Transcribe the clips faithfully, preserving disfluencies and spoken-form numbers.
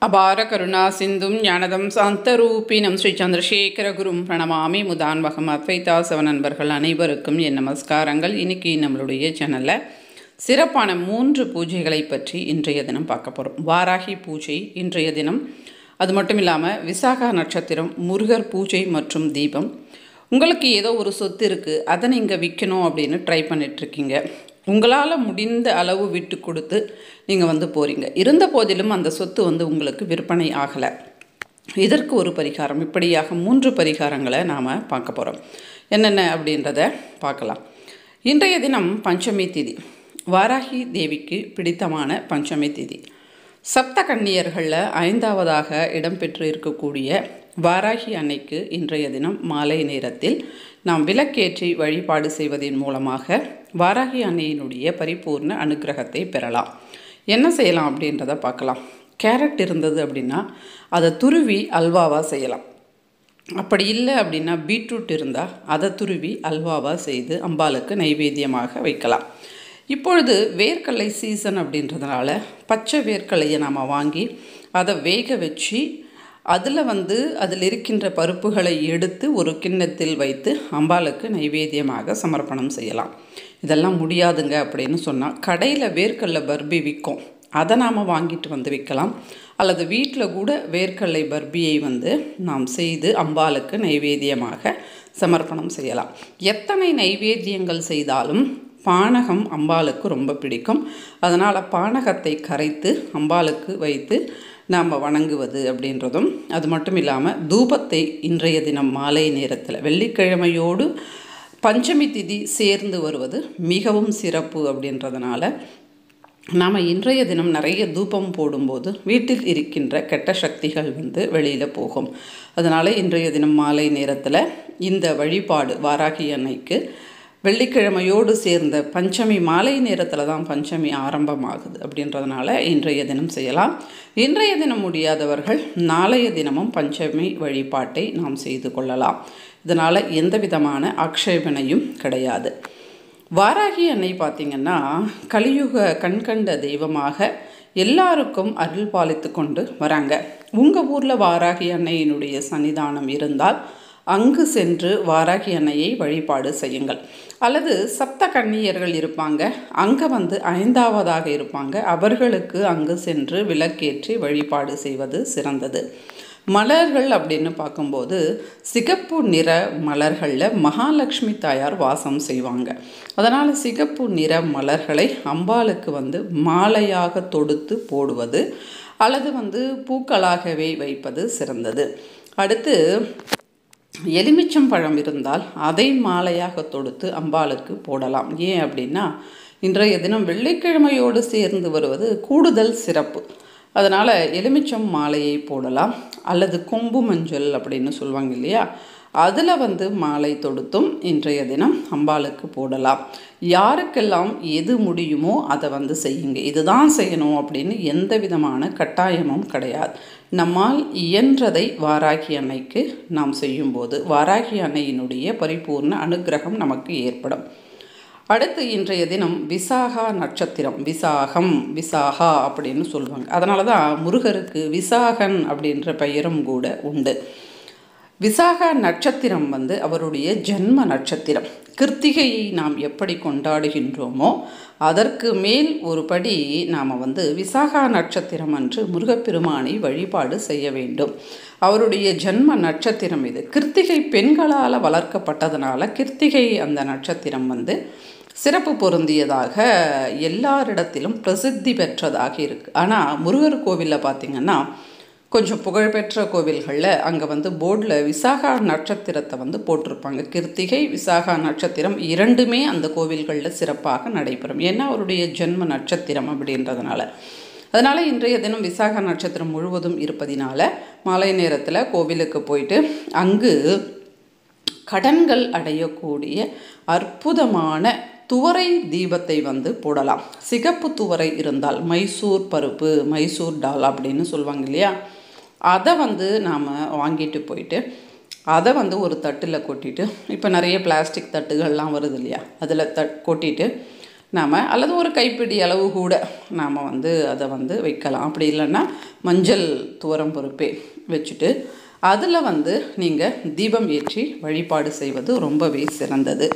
அபார கருணா சிந்தும் ஞானதம் சாந்தரூபினம் ஸ்ரீ சந்திரசேகர குரும் பிரணமாமி முதான்வகம் அத்வைதாசவ நண்பர்கள் அனைவருக்கும் என் நமஸ்காரங்கள். இன்னைக்கு நம்மளுடைய சேனலில் சிறப்பான மூன்று பூஜைகளை பற்றி இன்றைய தினம் பார்க்க போகிறோம். வாராகி பூஜை இன்றைய தினம், அது மட்டும் இல்லாமல் விசாகா நட்சத்திரம், முருகர் பூஜை மற்றும் தீபம். உங்களுக்கு ஏதோ ஒரு சொத்து இருக்குது, அதை நீங்கள் விற்கணும் அப்படின்னு ட்ரை பண்ணிகிட்ருக்கீங்க. உங்களால் முடிந்த அளவு விட்டு கொடுத்து நீங்கள் வந்து போகிறீங்க. இருந்த போதிலும் அந்த சொத்து வந்து உங்களுக்கு விற்பனை ஆகலை. இதற்கு ஒரு பரிகாரம், இப்படியாக மூன்று பரிகாரங்களை நாம் பார்க்க போகிறோம். என்னென்ன அப்படின்றத பார்க்கலாம். இன்றைய தினம் பஞ்சமி திதி, வாராகி தேவிக்கு பிடித்தமான பஞ்சமி திதி. சப்த கன்னியர்களில் ஐந்தாவதாக இடம்பெற்று இருக்கக்கூடிய வாராகி அன்னைக்கு இன்றைய தினம் மாலை நேரத்தில் நாம் விளக்கேற்றி வழிபாடு செய்வதன் மூலமாக வாராகி அன்னையினுடைய பரிபூர்ண அனுகிரகத்தை பெறலாம். என்ன செய்யலாம் அப்படின்றத பார்க்கலாம். கேரட் இருந்தது அப்படின்னா அதை துருவி அல்வாவாக செய்யலாம். அப்படி இல்லை அப்படின்னா பீட்ரூட் இருந்தால் அதை துருவி அல்வாவாக செய்து அம்பாளுக்கு நைவேத்தியமாக வைக்கலாம். இப்பொழுது வேர்க்கடலை சீசன் அப்படின்றதுனால பச்சை வேர்க்கடலையை நாம் வாங்கி அதை வேக வச்சு அதில் வந்து அதில் இருக்கின்ற பருப்புகளை எடுத்து ஒரு கிண்ணத்தில் வைத்து அம்பாளுக்கு நைவேத்தியமாக சமர்ப்பணம் செய்யலாம். இதெல்லாம் முடியாதுங்க அப்படின்னு சொன்னால் கடையில் வேர்க்கடலை பர்பி விற்கும், அதை நாம் வாங்கிட்டு வந்து விற்கலாம். அல்லது வீட்டில் கூட வேர்க்கடலை பர்பியை வந்து நாம் செய்து அம்பாளுக்கு நைவேத்தியமாக சமர்ப்பணம் செய்யலாம். எத்தனை நைவேத்தியங்கள் செய்தாலும் பானகம் அம்பாளுக்கு ரொம்ப பிடிக்கும். அதனால் பானகத்தை கரைத்து அம்பாளுக்கு வைத்து நாம் வணங்குவது அப்படின்றதும், அது மட்டும் இல்லாமல் தூபத்தை இன்றைய தினம் மாலை நேரத்தில் வெள்ளிக்கிழமையோடு பஞ்சமி திதி சேர்ந்து வருவது மிகவும் சிறப்பு. அப்படின்றதுனால நாம் இன்றைய தினம் நிறைய தூபம் போடும்போது வீட்டில் இருக்கின்ற கெட்ட சக்திகள் வந்து வெளியில் போகும். அதனால் இன்றைய தினம் மாலை நேரத்தில் இந்த வழிபாடு வாராகி அன்னைக்கு வெள்ளிக்கிழமையோடு சேர்ந்த பஞ்சமி மாலை நேரத்தில் தான் பஞ்சமி ஆரம்பமாகுது. அப்படின்றதுனால இன்றைய தினம் செய்யலாம். இன்றைய தினம் முடியாதவர்கள் நாளைய தினமும் பஞ்சமி வழிபாட்டை நாம் செய்து கொள்ளலாம். இதனால் எந்த விதமான ஆக்ஷேபனையும் கிடையாது. வாராகி அன்னை பார்த்திங்கன்னா கலியுக கண்கண்ட தெய்வமாக எல்லாருக்கும் அருள் பாலித்து கொண்டு வராங்க. உங்கள் ஊரில் வாராகி அன்னையினுடைய சன்னிதானம் இருந்தால் அங்கு சென்று வாராகி அன்னையை வழிபாடு செய்யுங்கள். அல்லது சப்த கன்னியர்கள் இருப்பாங்க, அங்கே வந்து ஐந்தாவதாக இருப்பாங்க, அவர்களுக்கு அங்கு சென்று விளக்கேற்றி வழிபாடு செய்வது சிறந்தது. மலர்கள் அப்படின்னு பார்க்கும்போது சிகப்பு நிற மலர்களில் மகாலட்சுமி தாயார் வாசம் செய்வாங்க. அதனால் சிகப்பு நிற மலர்களை அம்பாளுக்கு வந்து மாலையாக தொடுத்து போடுவது அல்லது வந்து பூக்களாகவே வைப்பது சிறந்தது. அடுத்து எலுமிச்சம் பழம் இருந்தால் அதை மாலையாக தொடுத்து அம்பாளுக்கு போடலாம். ஏன் அப்படின்னா இன்றைய தினம் வெள்ளிக்கிழமையோடு சேர்ந்து வருவது கூடுதல் சிறப்பு. அதனால் எலுமிச்சம் மாலையை போடலாம். அல்லது கொம்பு மஞ்சள் அப்படின்னு சொல்லுவாங்க இல்லையா, அதில் வந்து மாலை தொடுத்தும் இன்றைய தினம் அம்பாளுக்கு போடலாம். யாருக்கெல்லாம் எது முடியுமோ அதை வந்து செய்யுங்க. இதுதான் செய்யணும் அப்படின்னு எந்த விதமான கட்டாயமும் கிடையாது. நம்மால் இயன்றதை வாராகி அன்னைக்கு நாம் செய்யும்போது வாராகி அன்னையினுடைய பரிபூர்ண அனுகிரகம் நமக்கு ஏற்படும். அடுத்து இன்றைய தினம் விசாகா நட்சத்திரம், விசாகம் விசாகா அப்படின்னு சொல்லுவாங்க. அதனால தான் முருகருக்கு விசாகன் அப்படின்ற பெயரும் கூட உண்டு. விசாகா நட்சத்திரம் வந்து அவருடைய ஜென்ம நட்சத்திரம். கிருத்திகையை நாம் எப்படி கொண்டாடுகின்றோமோ அதற்கு மேல் ஒரு படி நாம் வந்து விசாகா நட்சத்திரம் அன்று முருகப்பெருமானை வழிபாடு செய்ய வேண்டும். அவருடைய ஜென்ம நட்சத்திரம் இது. கிருத்திகை பெண்களால் வளர்க்கப்பட்டதுனால கிருத்திகை அந்த நட்சத்திரம் வந்து சிறப்பு பொருந்தியதாக எல்லாரிடத்திலும் பிரசித்தி பெற்றதாக இருக்குது. ஆனால் முருகர் கோவிலில் பார்த்திங்கன்னா கொஞ்சம் புகழ்பெற்ற கோவில்களில் அங்கே வந்து போர்டில் விசாகா நட்சத்திரத்தை வந்து போட்டிருப்பாங்க. கிருத்திகை விசாகா நட்சத்திரம் இரண்டுமே அந்த கோவில்களில் சிறப்பாக நடைபெறும். ஏன்னா அவருடைய ஜென்ம நட்சத்திரம் அப்படின்றதுனால. அதனால் இன்றைய தினம் விசாகா நட்சத்திரம் முழுவதும் இருப்பதினால மாலை நேரத்தில் கோவிலுக்கு போயிட்டு அங்கு கடன்கள் அடையக்கூடிய அற்புதமான துவரை தீபத்தை வந்து போடலாம். சிகப்பு துவரை இருந்தால் மைசூர் பருப்பு, மைசூர் டால் அப்படின்னு சொல்லுவாங்க இல்லையா, அதை வந்து நாம் வாங்கிட்டு போயிட்டு அதை வந்து ஒரு தட்டில் கொட்டிட்டு, இப்போ நிறைய பிளாஸ்டிக் தட்டுகள்லாம் வருது இல்லையா, அதில் தட் கொட்டிட்டு நாம் அல்லது ஒரு கைப்பிடி அளவு கூட நாம் வந்து அதை வந்து வைக்கலாம். அப்படி இல்லைன்னா மஞ்சள் துவரம் பருப்பே வச்சுட்டு அதில் வந்து நீங்கள் தீபம் ஏற்றி வழிபாடு செய்வது ரொம்பவே சிறந்தது.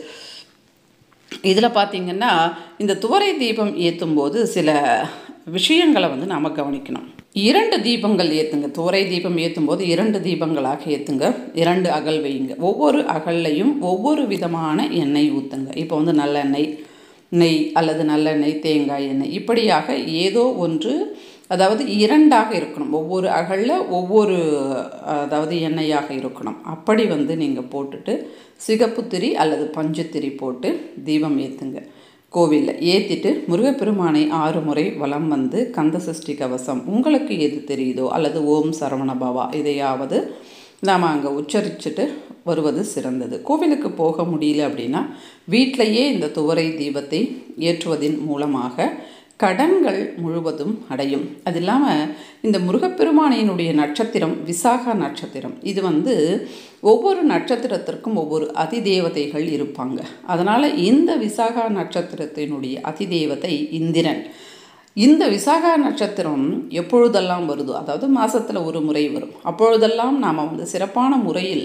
இதில் பார்த்திங்கன்னா இந்த துவரை தீபம் ஏற்றும் போது சில விஷயங்களை வந்து நாம் கவனிக்கணும். இரண்டு தீபங்கள் ஏற்றுங்க. துவரை தீபம் ஏற்றும் போது இரண்டு தீபங்களாக ஏற்றுங்க. இரண்டு அகல் வையுங்க. ஒவ்வொரு அகல்லையும் ஒவ்வொரு விதமான எண்ணெய் ஊற்றுங்க. இப்போ வந்து நல்லெண்ணெய், நெய் அல்லது நல்லெண்ணெய், தேங்காய் எண்ணெய் இப்படியாக ஏதோ ஒன்று, அதாவது இரண்டாக இருக்கணும். ஒவ்வொரு அகலில் ஒவ்வொரு அதாவது எண்ணெயாக இருக்கணும். அப்படி வந்து நீங்கள் போட்டுட்டு சிகப்பு திரி அல்லது பஞ்சு திரி போட்டு தீபம் ஏற்றுங்க. கோவிலில் ஏற்றிட்டு முருகப்பெருமானை ஆறு முறை வலம் வந்து கந்த சஷ்டி கவசம் உங்களுக்கு எது தெரியுதோ அல்லது ஓம் சரவண பவா இதையாவது நாம் அங்கே உச்சரிச்சுட்டு வருவது சிறந்தது. கோவிலுக்கு போக முடியல அப்படின்னா வீட்டிலையே இந்த துவரை தீபத்தை ஏற்றுவதன் மூலமாக கடன்கள் முழுவதும் அடையும். அது இல்லாமல் இந்த முருகப்பெருமானினுடைய நட்சத்திரம் விசாக நட்சத்திரம். இது வந்து ஒவ்வொரு நட்சத்திரத்திற்கும் ஒவ்வொரு அதிதேவதைகள் இருப்பாங்க. அதனால் இந்த விசாக நட்சத்திரத்தினுடைய அதிதேவதை இந்திரன். இந்த விசாக நட்சத்திரம் எப்பொழுதெல்லாம் வருதோ, அதாவது மாதத்தில் ஒரு முறை வரும், அப்பொழுதெல்லாம் நாம் வந்து சிறப்பான முறையில்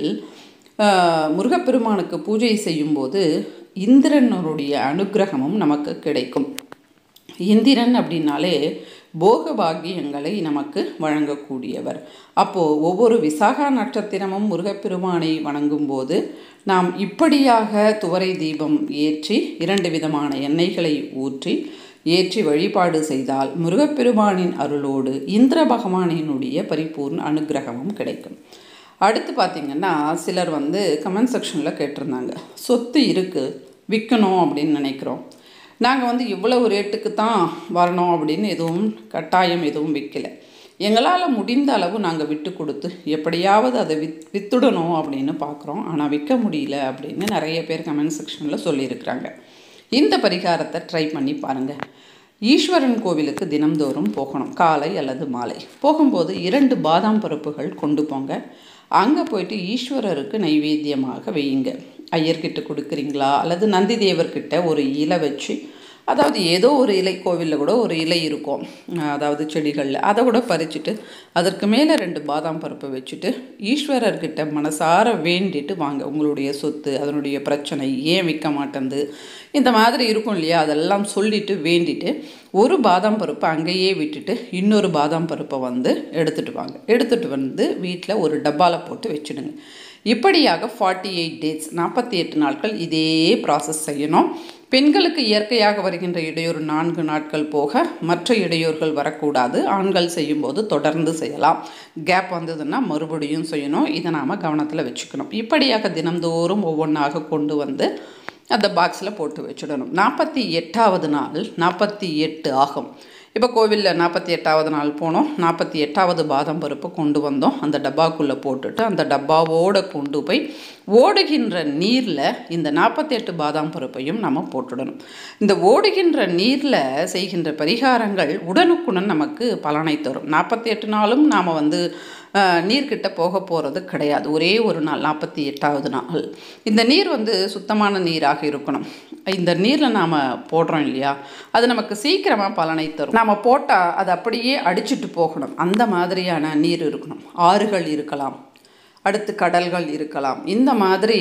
முருகப்பெருமானுக்கு பூஜை செய்யும்போது இந்திரனுடைய அனுகிரகமும் நமக்கு கிடைக்கும். இந்திரன் அப்படின்னாலே போக பாக்கியங்களை நமக்கு வழங்கக்கூடியவர். அப்போது ஒவ்வொரு விசாக நட்சத்திரமும் முருகப்பெருமானை வணங்கும் போது நாம் இப்படியாக துவரை தீபம் ஏற்றி இரண்டு விதமான எண்ணெய்களை ஊற்றி ஏற்றி வழிபாடு செய்தால் முருகப்பெருமானின் அருளோடு இந்திர பகவானினுடைய பரிபூர்ண அனுகிரகமும் கிடைக்கும். அடுத்து பார்த்திங்கன்னா சிலர் வந்து கமெண்ட் செக்ஷனில் கேட்டிருந்தாங்க, சொத்து இருக்குது விற்கணும் அப்படின்னு நினைக்கிறோம், நாங்கள் வந்து இவ்வளவு ரேட்டுக்கு தான் வரணும் அப்படின்னு எதுவும் கட்டாயம் எதுவும் விற்கலை, எங்களால் முடிந்த அளவு நாங்கள் விட்டு கொடுத்து எப்படியாவது அதை வித் வித்துடணும் அப்படின்னு பார்க்குறோம், ஆனால் விற்க முடியல அப்படின்னு நிறைய பேர் கமெண்ட் செக்ஷனில் சொல்லியிருக்கிறாங்க. இந்த பரிகாரத்தை ட்ரை பண்ணி பாருங்கள். ஈஸ்வரன் கோவிலுக்கு தினம்தோறும் போகணும். காலை அல்லது மாலை போகும்போது இரண்டு பாதாம் பருப்புகள் கொண்டு போங்க. அங்கே போயிட்டு ஈஸ்வரருக்கு நைவேத்தியமாக வையுங்க. ஐயர்கிட்ட கொடுக்குறீங்களா அல்லது நந்தி தேவர்கிட்ட ஒரு இலை வச்சு, அதாவது ஏதோ ஒரு இலை, கோவிலில் கூட ஒரு இலை இருக்கும், அதாவது செடிகளில், அதை கூட பறிச்சுட்டு அதற்கு மேலே ரெண்டு பாதாம் பருப்பை வச்சுட்டு ஈஸ்வரர்கிட்ட மனசார வேண்டிட்டு வாங்க. உங்களுடைய சொத்து, அதனுடைய பிரச்சனை ஏன் விற்க மாட்டேங்குது இந்த மாதிரி இருக்கும் இல்லையா, அதெல்லாம் சொல்லிவிட்டு வேண்டிட்டு ஒரு பாதாம் பருப்பை அங்கேயே விட்டுட்டு இன்னொரு பாதாம் பருப்பை வந்து எடுத்துகிட்டு வாங்க. எடுத்துகிட்டு வந்து வீட்டில் ஒரு டப்பாவில் போட்டு வச்சுடுங்க. இப்படியாக ஃபார்ட்டி எயிட் டேஸ் நாற்பத்தி எட்டு நாட்கள் இதே ப்ராசஸ் செய்யணும். பெண்களுக்கு இயற்கையாக வருகின்ற இடையூறு நான்கு நாட்கள் போக மற்ற இடையூறுகள் வரக்கூடாது. ஆண்கள் செய்யும்போது தொடர்ந்து செய்யலாம். கேப் வந்ததுன்னா மறுபடியும் செய்யணும். இதை நாம் கவனத்தில் வச்சுக்கணும். இப்படியாக தினந்தோறும் ஒவ்வொன்றாக கொண்டு வந்து அந்த பாக்ஸில் போட்டு வச்சுடணும். நாற்பத்தி எட்டாவது நாள் நாற்பத்தி எட்டு ஆகும். இப்போ கோவிலில் நாற்பத்தி எட்டாவது நாள் போனோம், நாற்பத்தி எட்டாவது பாதாம் பருப்பு கொண்டு வந்தோம், அந்த டப்பாக்குள்ளே போட்டுட்டு அந்த டப்பாவோடு கொண்டு போய் ஓடுகின்ற நீரில் இந்த நாற்பத்தி எட்டு பாதாம் பருப்பையும் நம்ம போட்டுடணும். இந்த ஓடுகின்ற நீரில் செய்கின்ற பரிகாரங்கள் உடனுக்குடன் நமக்கு பலனை தரும். நாற்பத்தி எட்டு நாளும் நாம் வந்து நீர்கிட்ட போக போகிறது கிடையாது. ஒரே ஒரு நாள் நாற்பத்தி எட்டாவது நாள் இந்த நீர் வந்து சுத்தமான நீராக இருக்கணும். இந்த நீரில் நாம் போடுறோம் இல்லையா, அது நமக்கு சீக்கிரமாக பலனை தரும். நாம் போட்டால் அது அப்படியே அடிச்சுட்டு போகணும். அந்த மாதிரியான நீர் இருக்கணும். ஆறுகள் இருக்கலாம், அடுத்து கடல்கள் இருக்கலாம். இந்த மாதிரி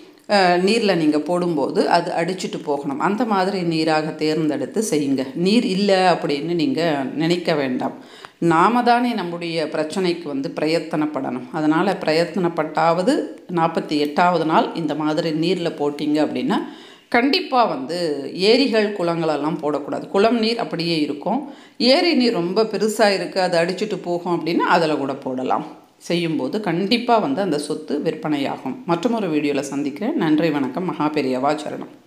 நீரில் நீங்கள் போடும்போது அது அடிச்சுட்டு போகணும். அந்த மாதிரி நீராக தேர்ந்தெடுத்து செய்யுங்க. நீர் இல்லை அப்படின்னு நீங்கள் நினைக்க வேண்டாம். நாம தானே நம்முடைய பிரச்சனைக்கு வந்து பிரயத்தனப்படணும். அதனால் பிரயத்தனப்பட்டாவது நாற்பத்தி எட்டாவது நாள் இந்த மாதிரி நீரில் போட்டிங்க அப்படின்னா கண்டிப்பாக வந்து ஏரிகள் குளங்களெல்லாம் போடக்கூடாது. குளம் நீர் அப்படியே இருக்கும். ஏரி நீர் ரொம்ப பெருசாக இருக்குது, அது அடிச்சுட்டு போகும் அப்படின்னா அதில் கூட போடலாம். செய்யும்போது கண்டிப்பாக வந்து அந்த சொத்து விற்பனையாகும். மற்றொரு வீடியோவில் சந்திக்கிறேன். நன்றி, வணக்கம். மகா பெரியவா சரணம்.